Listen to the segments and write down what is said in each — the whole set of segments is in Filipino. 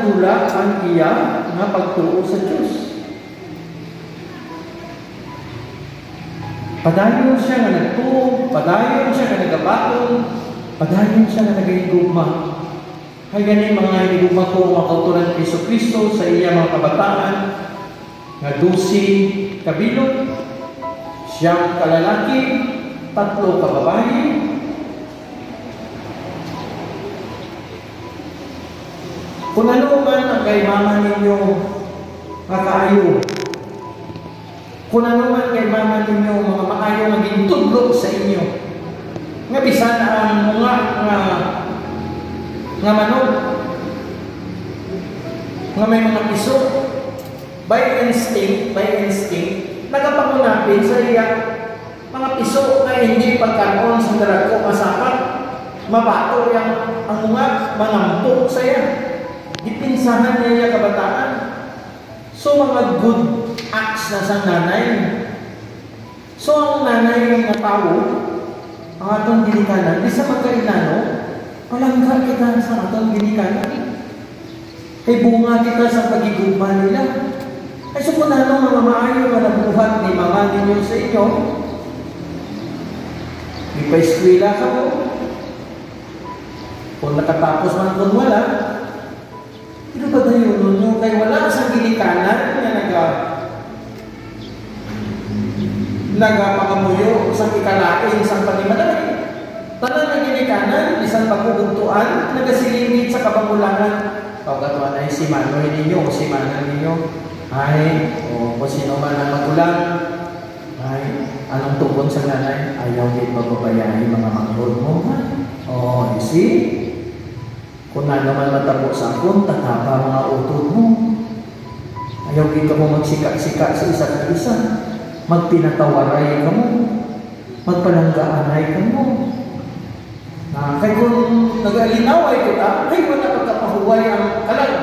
nadula ang iya nga pagtuo sa Diyos. Padayon siya nga nagtuo, padayon siya nga nagabaton, padayon siya nga nagahigugma. Kaya ganin mga higugma ko mga kautulan ni Jesucristo sa iya mga kabataan nga 12 kabilog, siyang kalalaki, 3 kababae. Kung ano man ang kaimaman ninyo nga kaayo, kung ano man kaimaman ninyo mga maayo maging tudlo sa inyo, nga bisan ang mga nga manok, nga may mga piso, by instinct, nagapangunapin sa iya mga piso na hindi pagkaroon sa dalago masapat, mabato yang ang mga mangampok sa iya. Ipinsahan niya yung kabataan. So, mga good acts na sa nanay. So, ang nanay ng tao, ang atong ginikanan, di sa magkailano, palangga kita sa atong ginikanan. Kay bunga kita sa pagigugma nila. Ay, so kung ano mga maayo na nabuhat ni mga ninyo sa inyo, ipa-eskwela ka mo. Kung nakatapos man kung wala, ito ba tayo nun? Kaya wala sa ginikanan na nagapangamuyo sa ikalain, isang panimadali. Tanan na ginikanan, isang pagkuguntuan, nagasilingit sa kapangulangan. Pagkatuan ay si Manoy ninyo, si Manan ninyo. Ay, o kung sino man ang magulang, ay, anong tungkol sa nanay? Ayaw din magbabayahin mga manghod mo. O, you see? Kung na naman matapos sa akong, tatapa mga utod mo. Ayaw din ka mo magsika-sika sa isa't isa. Magpinatawaray ka mo. Magpalanggaanay ka mo. Kaya kung nag-alinaway kita, ay wala pagkapahuway ang kalag.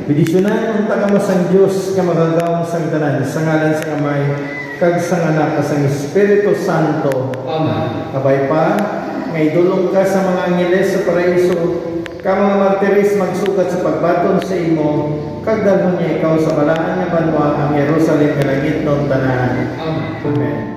Bidisyonan unta ka masang Dios nga magagawang sang tanan sa ngalan sa Amay kag sa Anak kag sa Espiritu Santo. Amen. Kabay pa nga idulong ka sa mga angeles sa paraiso, ka mga martiris magsukat sa pagbaton sa imo, kag dalhon niya ikaw sa balaan nga banwa ang Jerusalem nga langit non tanan. Amen. Amen.